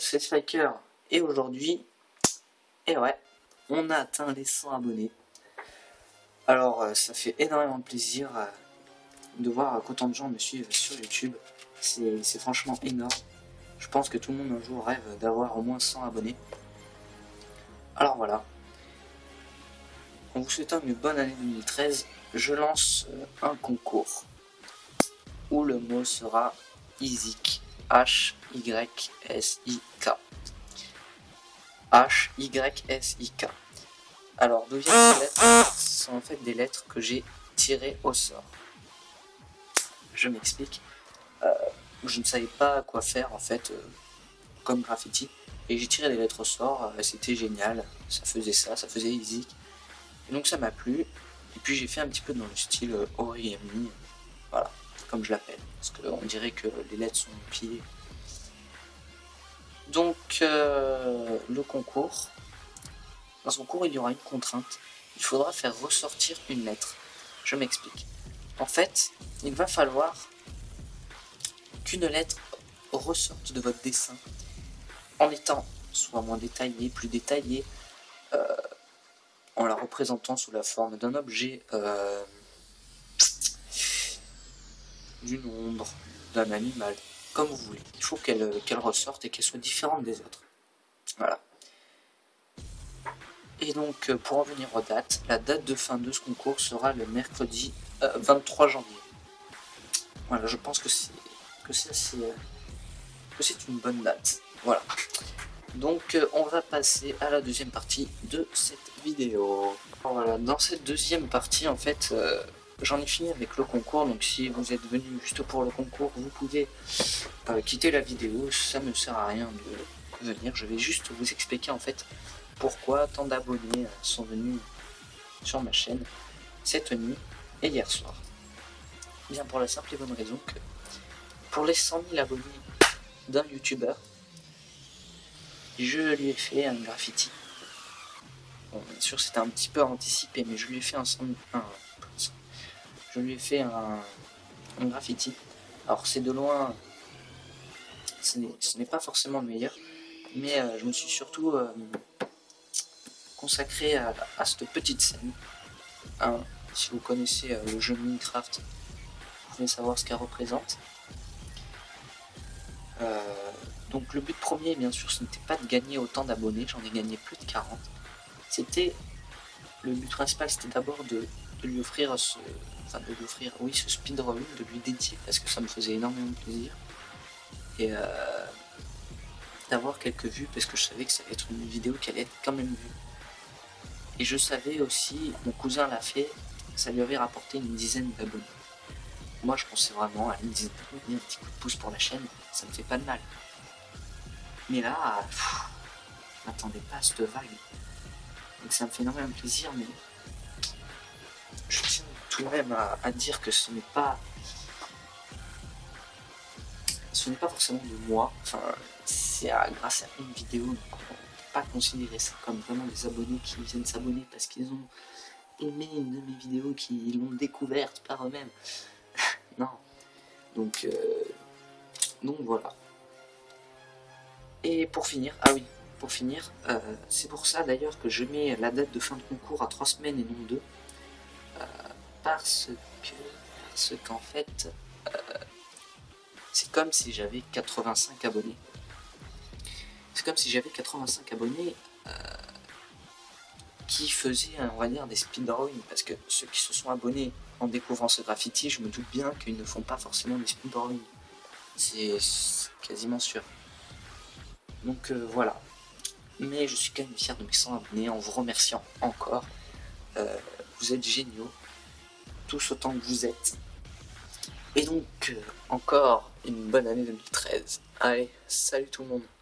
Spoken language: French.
c'est Spiker et aujourd'hui, on a atteint les 100 abonnés. Alors ça fait énormément de plaisir de voir qu'autant de gens me suivent sur YouTube. C'est franchement énorme. Je pense que tout le monde un jour rêve d'avoir au moins 100 abonnés. Alors voilà. En vous souhaitant une bonne année 2013, je lance un concours où le mot sera HYSIK. H-Y-S-I-K. H-Y-S-I-K. Alors, d'où viennent ces lettres? Ce sont en fait des lettres que j'ai tirées au sort. Je m'explique. Je ne savais pas quoi faire en fait comme graffiti. Et j'ai tiré des lettres au sort. C'était génial. Ça faisait ça, ça faisait HYSIK. Et donc ça m'a plu. Et puis j'ai fait un petit peu dans le style origami. Voilà, comme je l'appelle. Parce qu'on dirait que les lettres sont empilées. Donc le concours. Dans ce concours, il y aura une contrainte. Il faudra faire ressortir une lettre. Je m'explique. En fait, il va falloir qu'une lettre ressorte de votre dessin en étant soit moins détaillée, plus détaillée, en la représentant sous la forme d'un objet, d'une ombre, d'un animal, comme vous voulez. Il faut qu'elle ressorte et qu'elle soit différente des autres. Voilà. Et donc, pour en venir aux dates, la date de fin de ce concours sera le mercredi 23 janvier. Voilà, je pense que c'est une bonne date. Voilà. Donc, on va passer à la deuxième partie de cette vidéo. Voilà, dans cette deuxième partie, en fait, j'en ai fini avec le concours. Donc, si vous êtes venu juste pour le concours, vous pouvez quitter la vidéo. Ça ne sert à rien de venir. Je vais juste vous expliquer, en fait, pourquoi tant d'abonnés sont venus sur ma chaîne cette nuit et hier soir. Bien pour la simple et bonne raison que pour les 100 000 abonnés d'un youtubeur, je lui ai fait un graffiti. Bon, bien sûr c'était un petit peu anticipé, mais je lui ai fait un graffiti. Alors c'est de loin, ce n'est pas forcément le meilleur, mais je me suis surtout consacré à cette petite scène. Si vous connaissez le jeu Minecraft, vous pouvez savoir ce qu'elle représente. Donc le but premier, bien sûr, ce n'était pas de gagner autant d'abonnés, j'en ai gagné plus de 40. Le but principal, c'était d'abord de lui offrir ce speedrun, de lui dédier, parce que ça me faisait énormément plaisir. Et d'avoir quelques vues, parce que je savais que ça allait être une vidéo qui allait être quand même vue. Et je savais aussi, mon cousin l'a fait, ça lui avait rapporté une dizaine d'abonnés. Moi je pensais vraiment à une dizaine d'abonnés, un petit coup de pouce pour la chaîne, ça me fait pas de mal. Mais là, je m'attendais pas à cette vague. Donc ça me fait énormément plaisir, mais je tiens tout de même à dire que ce n'est pas forcément de moi. Enfin, c'est grâce à une vidéo, donc on ne peut pas considérer ça comme vraiment des abonnés qui viennent s'abonner parce qu'ils ont aimé une de mes vidéos, qui l'ont découverte par eux-mêmes. Non. Donc voilà. Et pour finir, c'est pour ça d'ailleurs que je mets la date de fin de concours à 3 semaines et non 2. Parce qu'en fait, c'est comme si j'avais 85 abonnés. C'est comme si j'avais 85 abonnés qui faisaient, on va dire, des speedruns. Parce que ceux qui se sont abonnés en découvrant ce graffiti, je me doute bien qu'ils ne font pas forcément des speedruns. C'est quasiment sûr. Donc voilà. Mais je suis quand même fier de mes 100 abonnés en vous remerciant encore. Vous êtes géniaux. Tous autant que vous êtes. Et donc, encore une bonne année 2013. Allez, salut tout le monde.